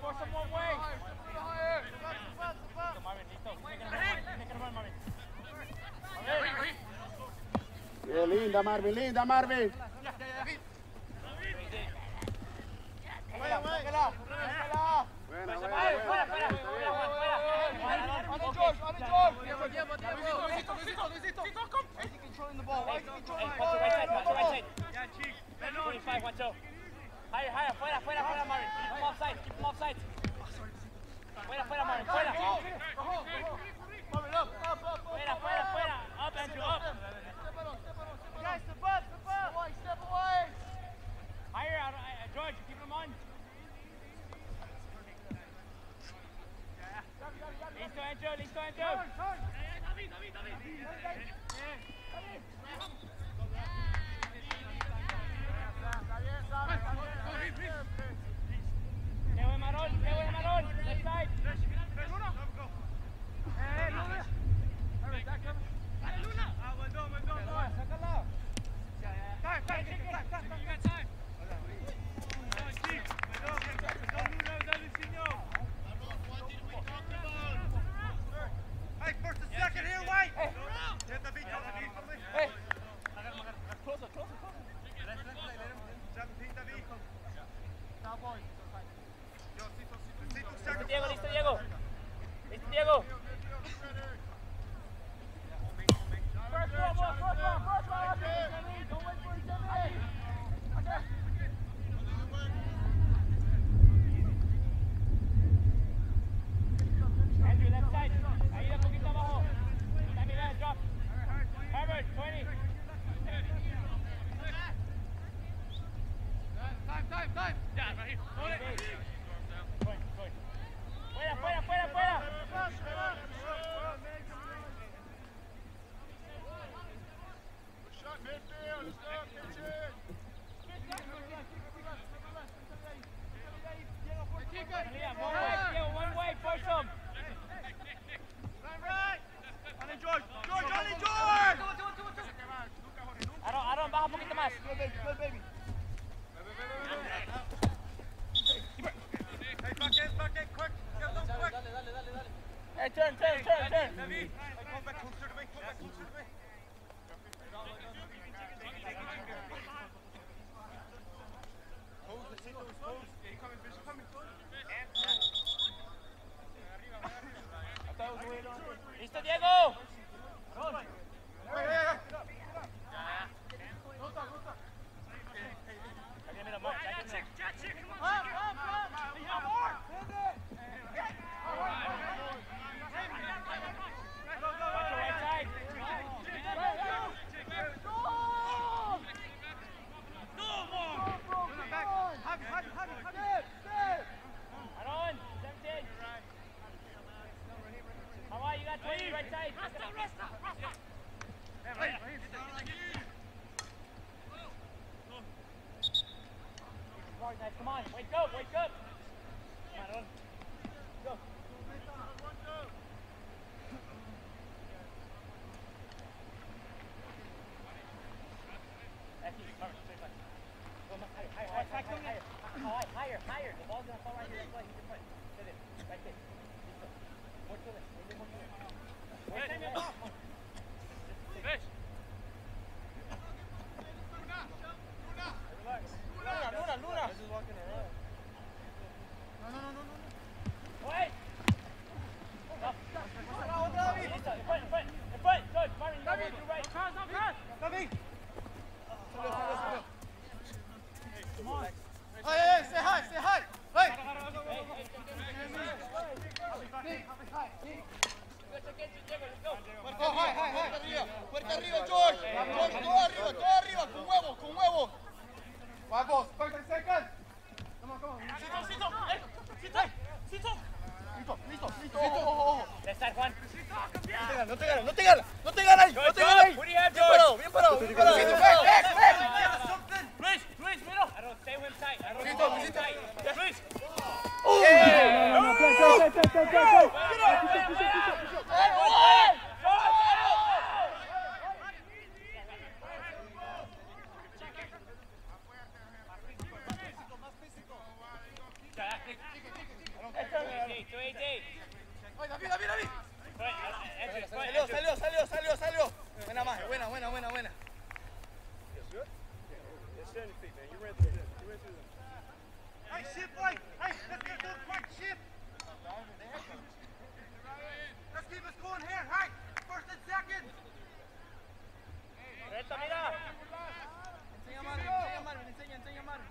him one way. Listo, Marvin, listo. Tiene que robar, Marvin. Bien, linda, Marvin, linda, Marvin. Buena. Higher, fuera, Marvin. Keep him offside. Fuera, Marvin, fuera. Fuera. Up, Andrew, up. Guys, step up. Step away. Higher, George, keep him on. Listo, Andrew. Teo de Marón, left side. Listo, Diego. First one. Don't wait for his Andrew, left side. Ahí un poquito abajo. Sammy, drop. Herbert, 20. Time. Yeah, right here. Going. Fuera. Shot midfield. Let's go. Pitch in. One way, push him. Right. Only George. Aaron, baja un poquito más. Good baby. Hey, back in, quick. Get them quick. Hey, turn. David. Hey, come back closer to me. Pose. Yeah, you coming. Listo, Diego. Come on, wake up! Come on, run. Go. Higher. The ball's gonna fall right here. That's why he's in front. Sit in. Right there. More to it. Fish. Luna. This is walking around. No. Wait. In front. George, Marvin, you go right. David. Come on. Hey, say hi. Hey. Go, hi. Fuerte arriba, George. George, todo arriba. Con huevos. 5 balls. 30 seconds. Come on. Listo. Left side, Juan. No te ganas ahí. What do you have, George? Bien parado. Luis, middle. I don't stay with him tight. Luis. Too easy. Ay, David, David, David. Andrew, Salió. Buena más, buena. Hey, ship, boy! Hey, let's get those quick, ship! Let's keep us going here, hey! First and second! Reto, mira. Enseña Marvin.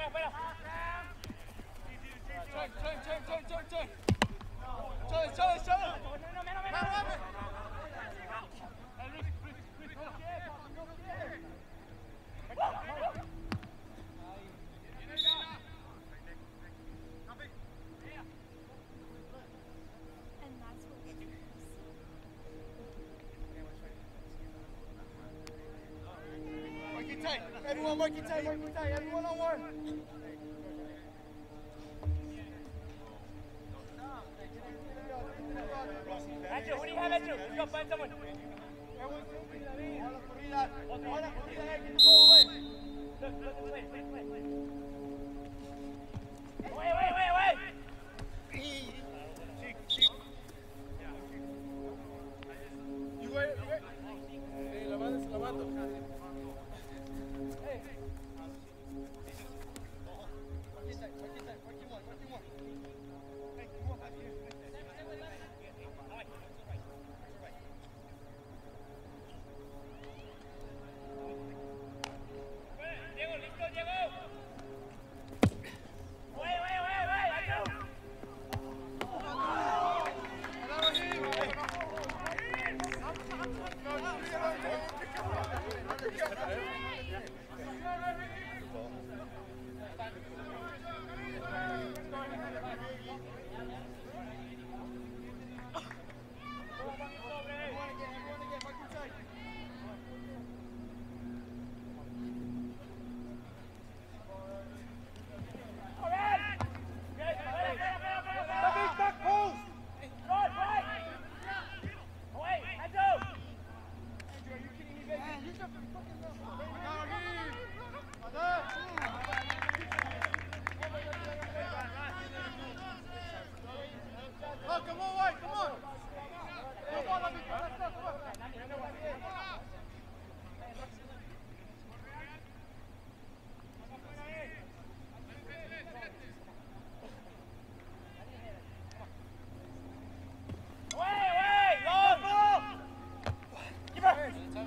espera. And that's what it is. Mark it tight. Everyone mark it tight, mark it tight. Everyone on one. Andrew, who do you have, Andrew? Let's go find someone. Ahora corrida, get the ball away. Wait. You wait. La mando. Hey. Mark it one. Hey, come on, back here. Diego, listo, Diego. Wait, Andrew. Come on, White, come on. Come on, let's go, come on. Wait, long ball. Keep her.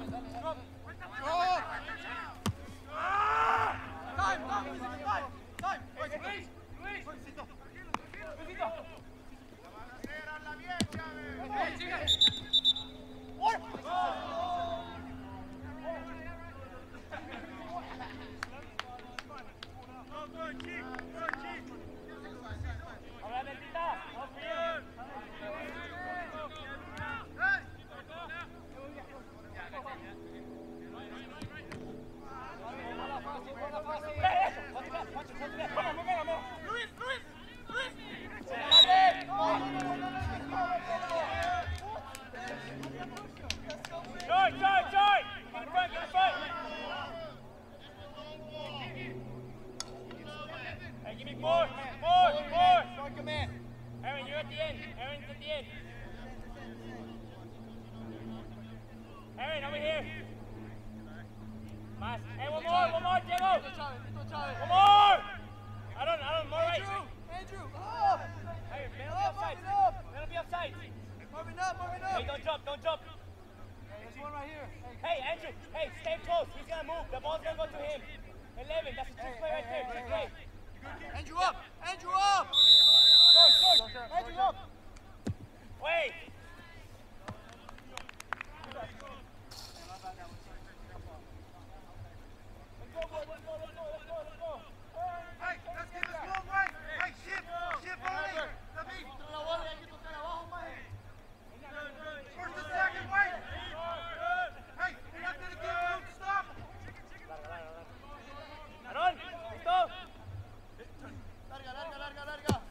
Time. Ahora, Bendita. Vamos bien. Joy! Get in front! Hey, give me more! Strong command. Aaron, you're at the end. Aaron's at the end. Aaron, over here. Mas. Hey, one more, Diego! One more! I don't, more right. Andrew, up! Hey, man, be offside. Moving up. Hey, don't jump. There's one right here. Hey, Andrew, stay close. He's gonna move. The ball's gonna go to him. 11, that's a trick play right there. Trick play. Andrew up! Go. Andrew up! Wait. Let's go. Hey, let's get this long way. Hey, shift already. David. First and second, wait. Hey, you're not going to give room to stop. Aaron, listo. Larga.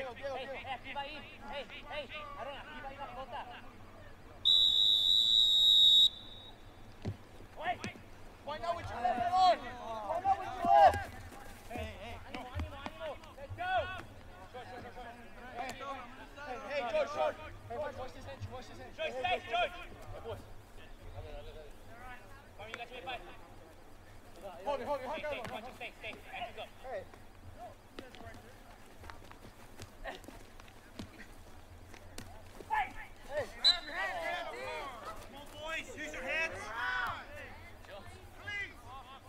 Diego, Diego, Diego. Aquí va a ir. Aaron, aquí va a ir la pelota. Point out with your left, Aaron. Point out with your left. Ánimo. Let's go. Hey, George, short. Hey, watch this inch, watch this inch. George, Hey, stay, George. Hey, boys. Come, you got your back. Hold it, Stay. And you go. Hey. Come on, boys. Use your hands.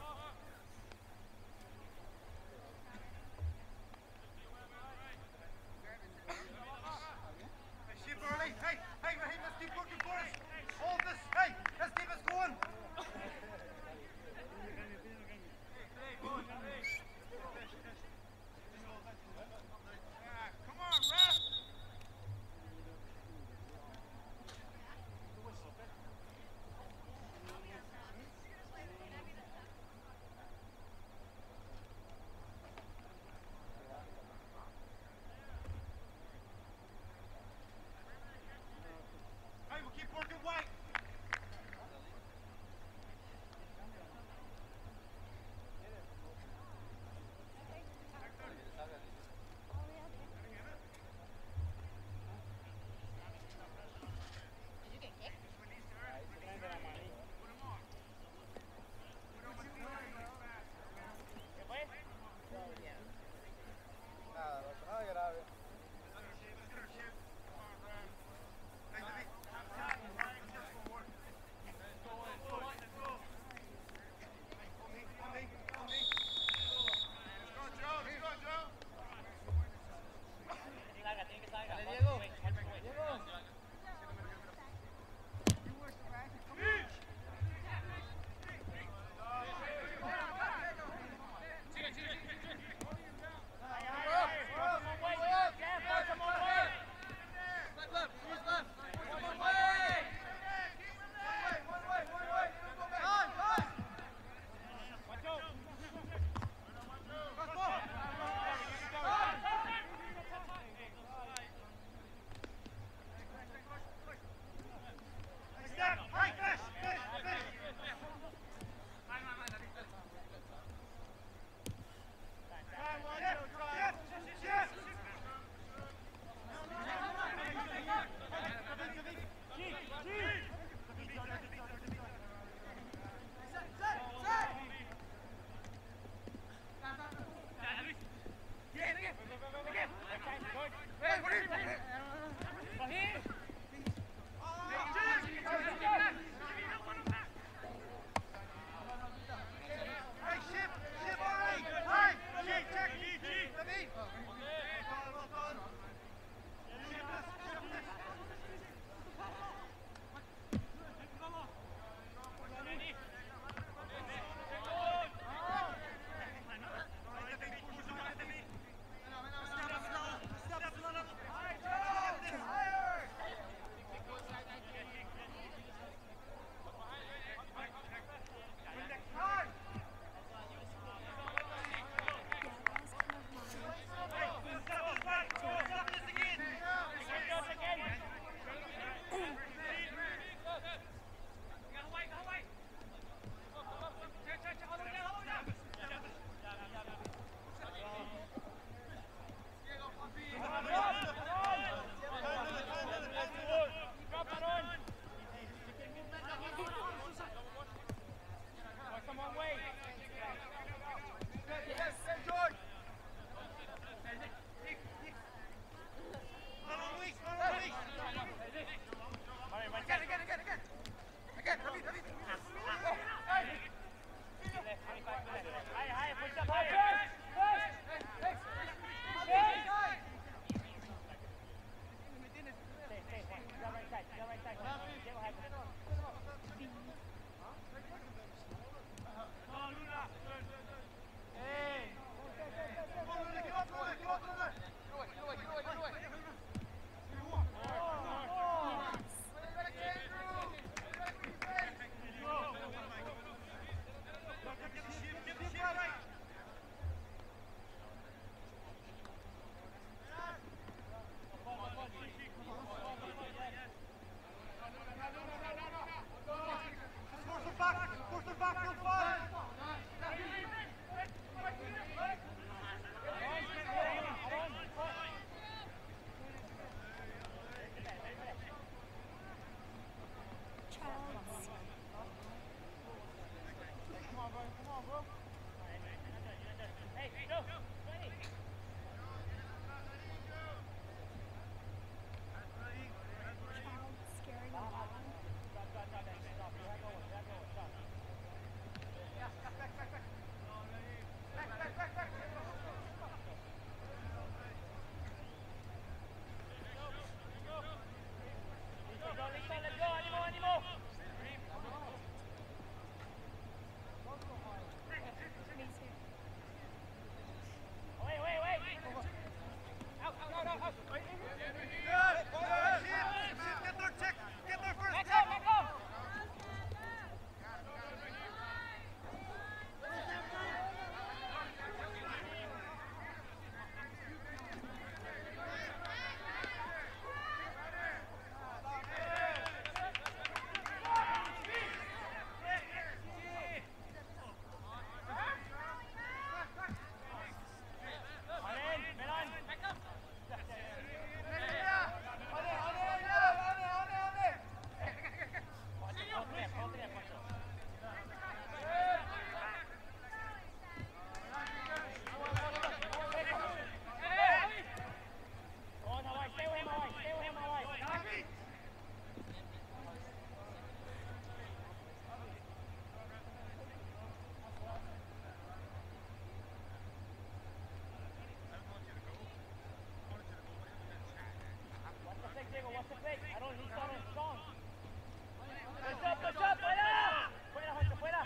concentrate. Aaron, he's strong. Push up, fuera. Fuera, Juancho, fuera.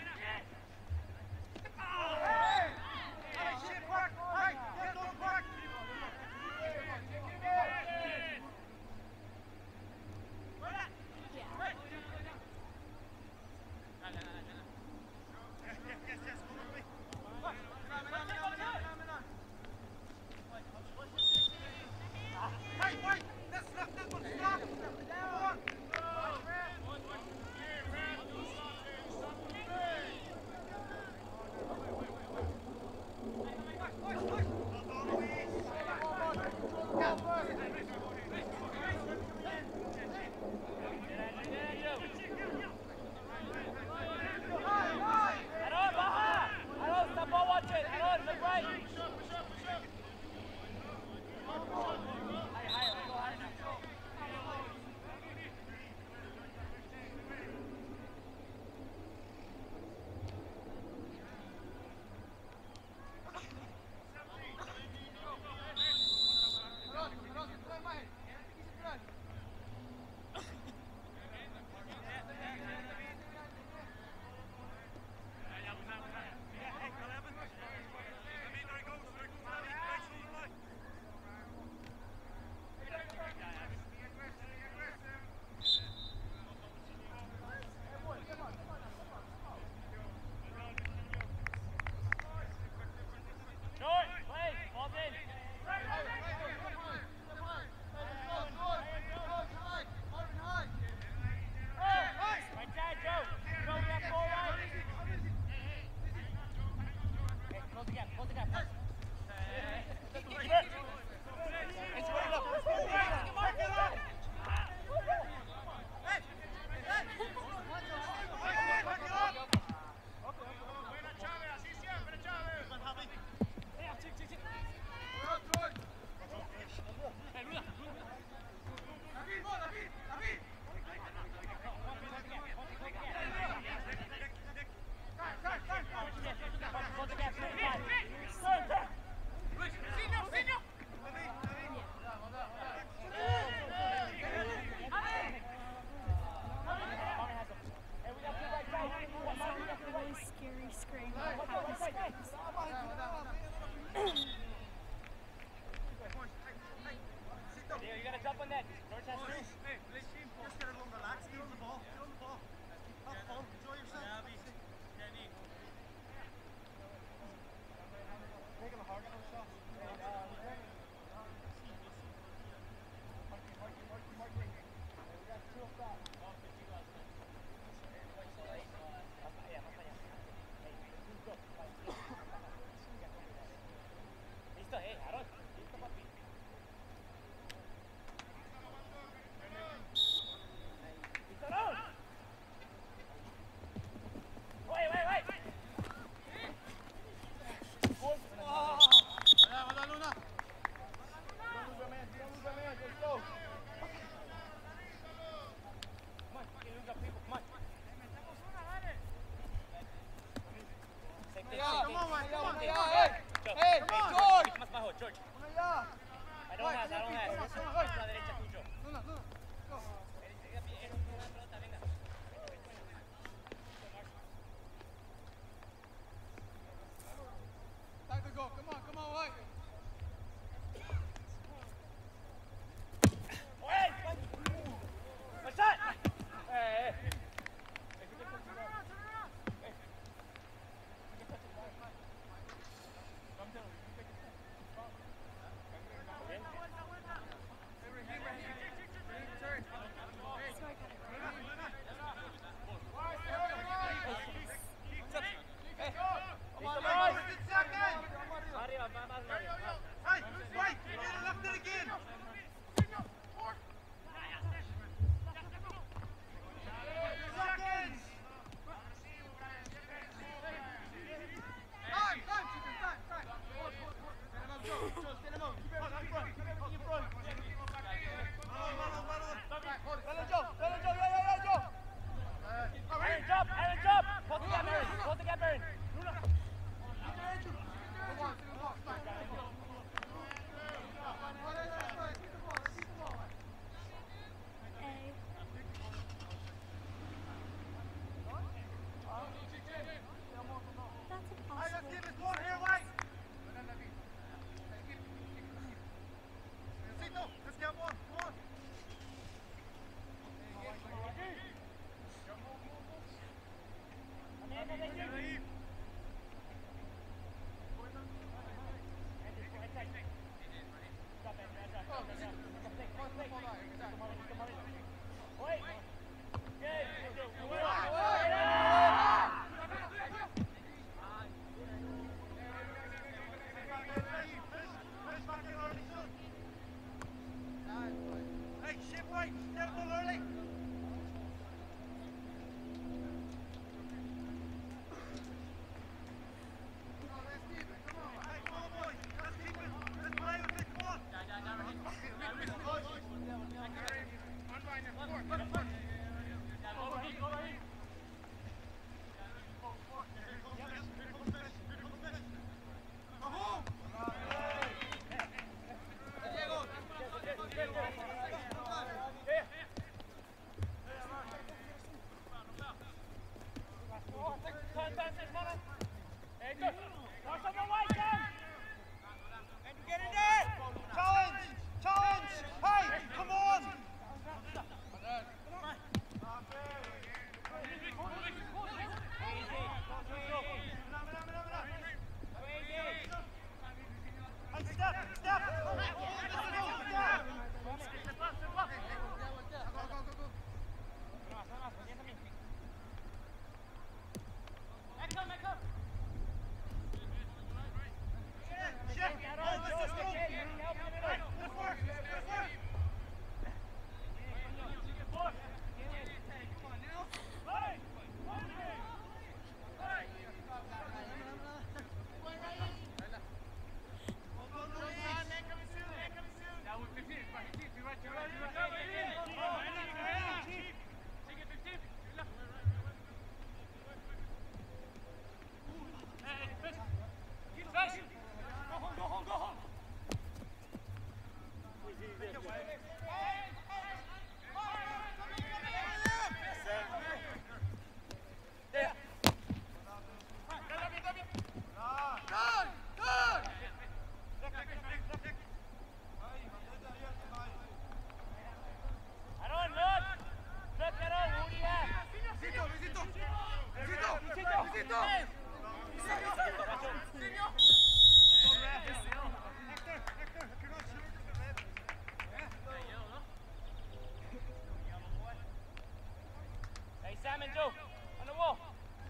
Sam and Joe, on the wall.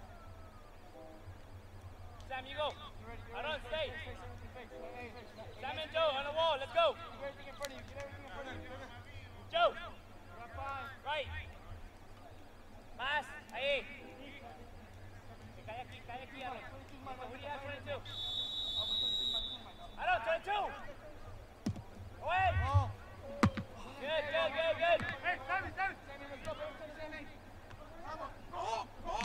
Sam, you go. Aaron, stay. Sam and Joe, on the wall, let's go. Joe. Right. Mas, ahí. Cae aquí, Aaron. Uri has 22. Aaron, 22. Away. Good. Hey, Sammy. Go home.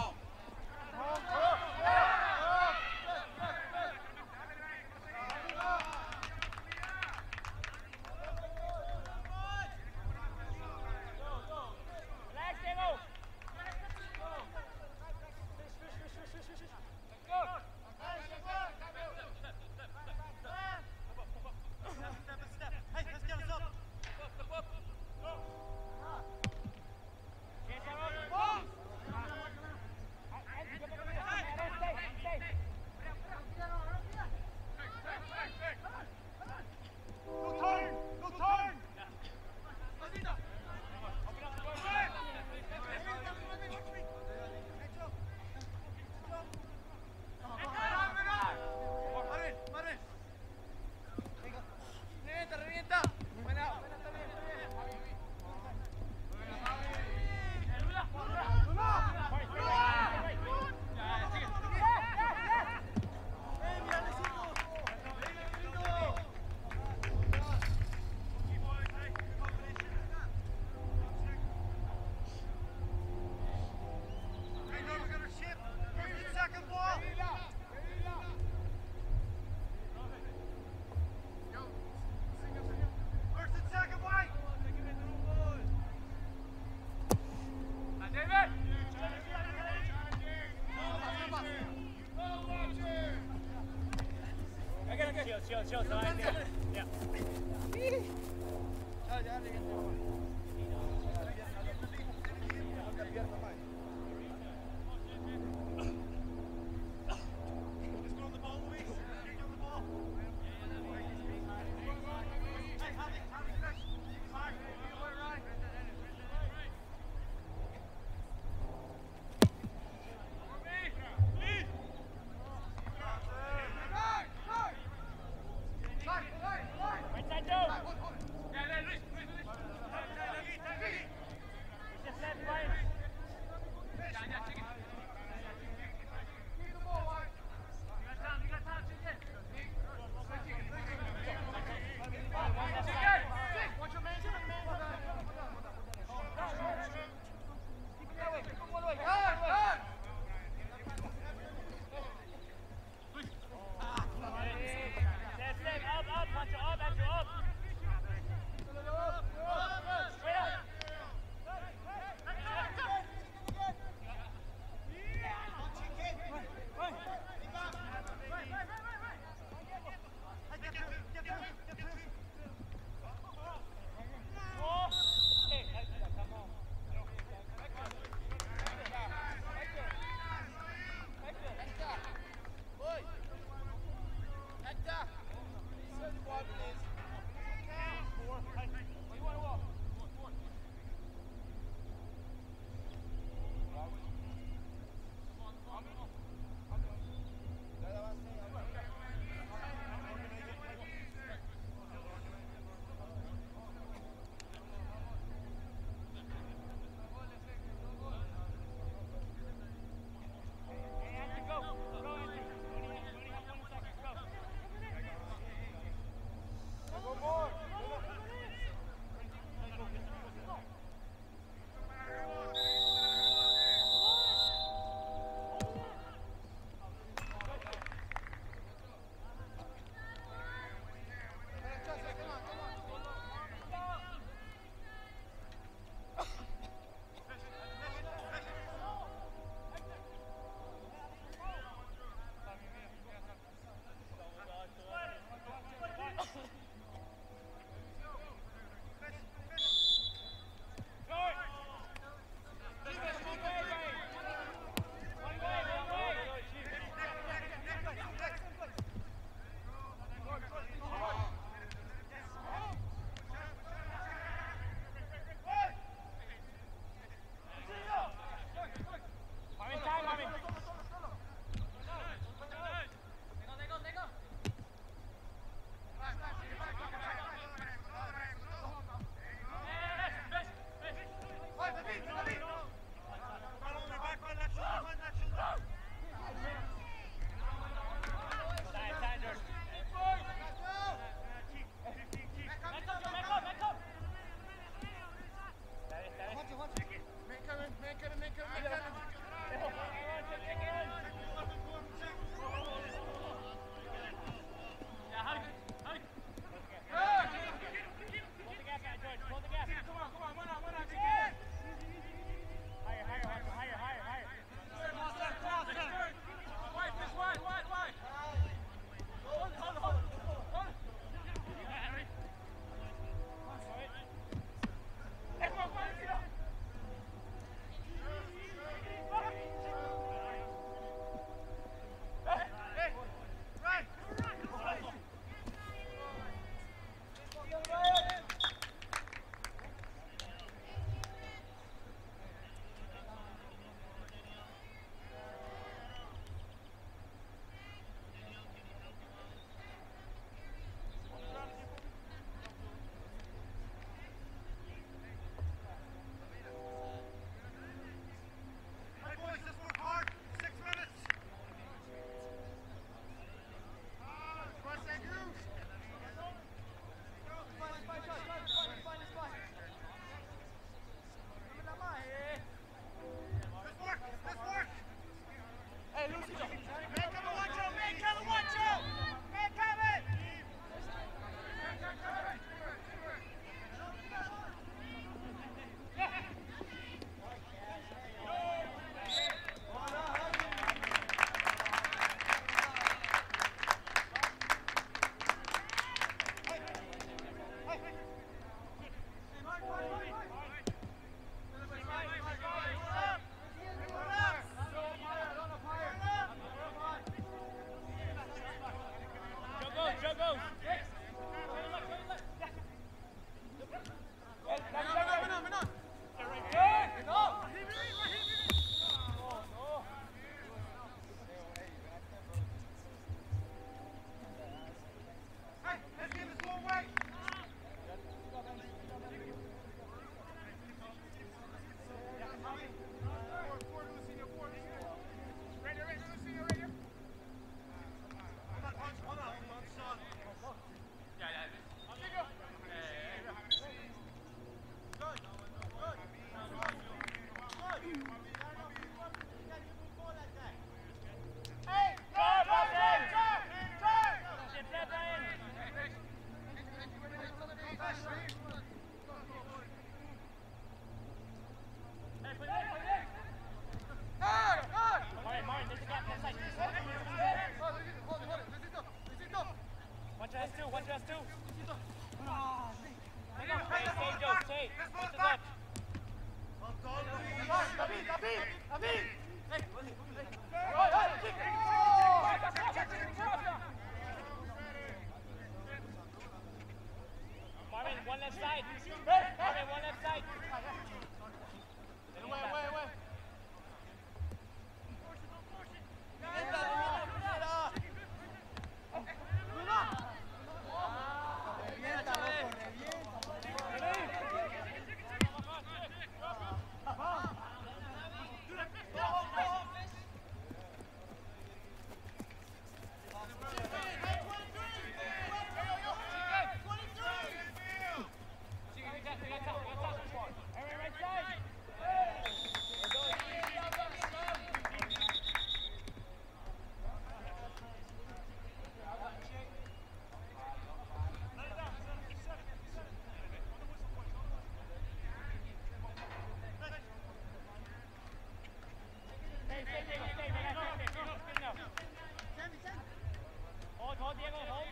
Relax, Diego. Chill, so I can. Yeah. Hey! Stay, Joe, stay. Push the left. Marvin, one left side. Marvin, one left side. Away. Hold, Diego, hold.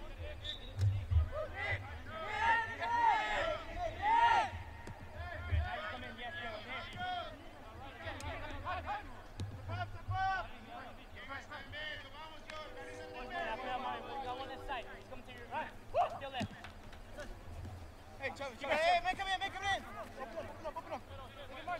Hey, Travis, hey, make him in. Open up. Take a march.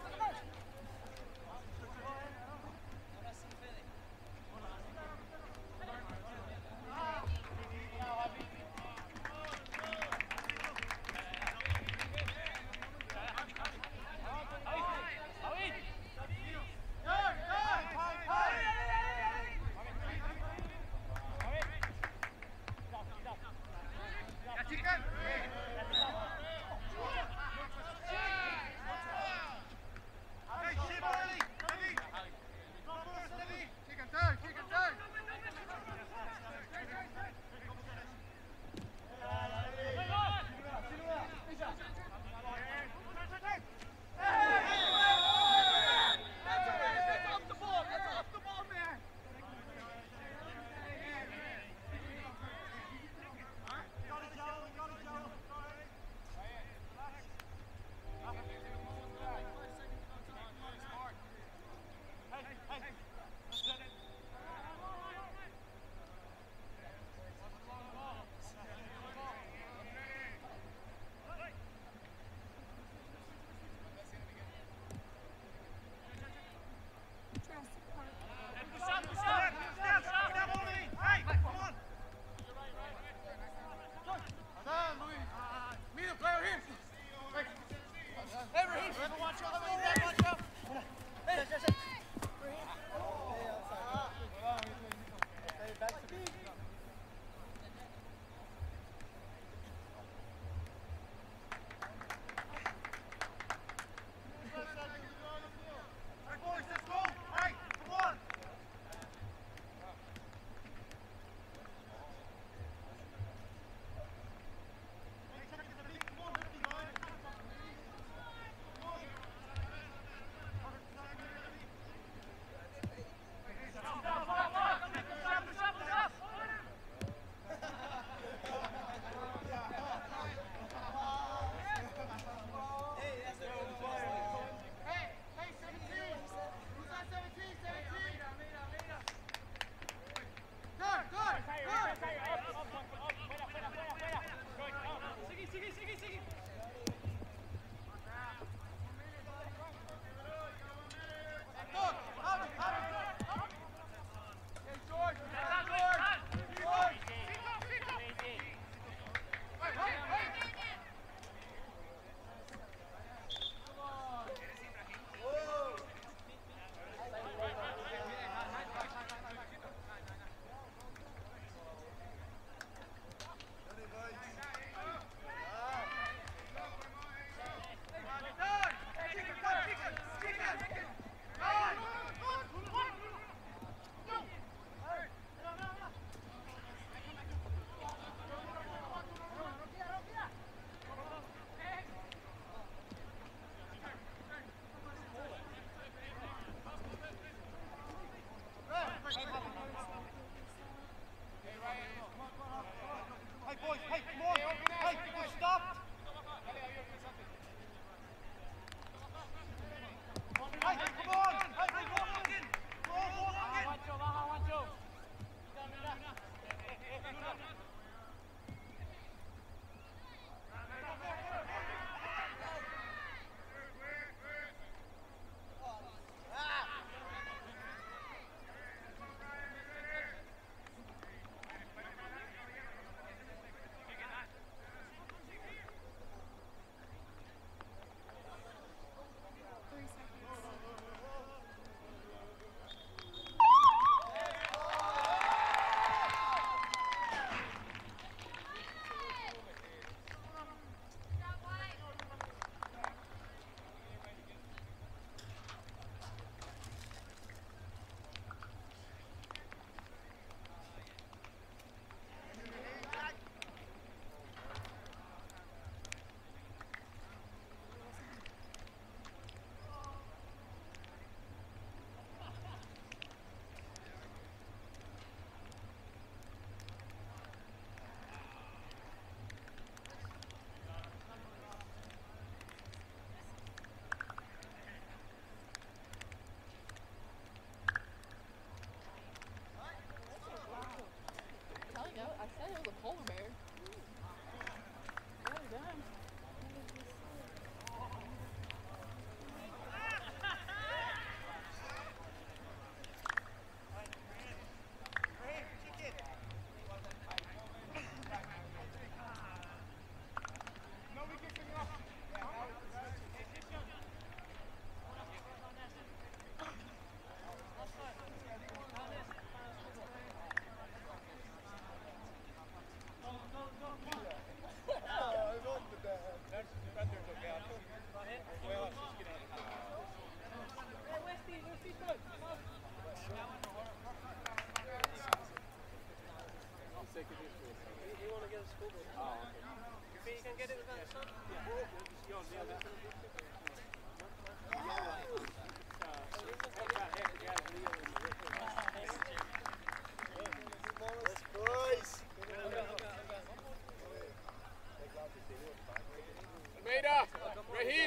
Almeida, Raheem.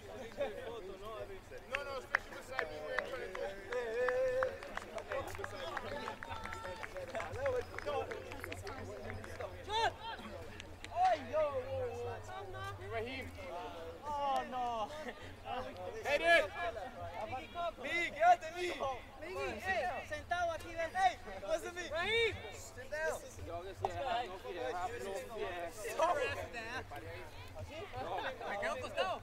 No, especially beside me where you're trying to Raheem. Oh no. Head in. Miguel, quédate, Miguel. Miguel, sentado aquí, ven. Hey, listen to me. Raheem, sit down. Aquel costado.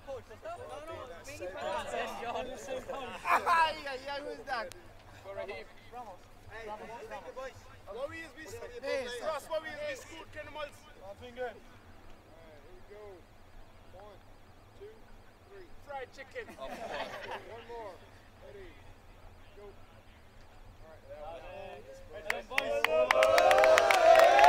Ay, who is that? For Raheem. Hey, boys. What we is this? Ross, what we is this food animals? One finger. Here we go. 1, 2, 3. Fried chicken. One more. Ready. Go. All right.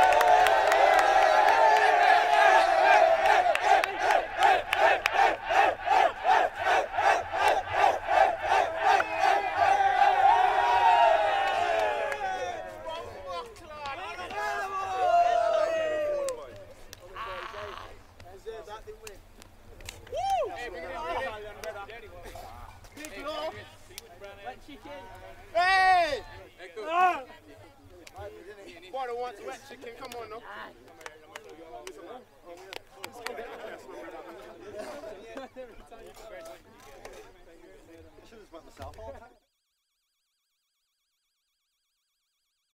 Hey! Boy, wants wet chicken. Come on, no. Should have just went myself all the time.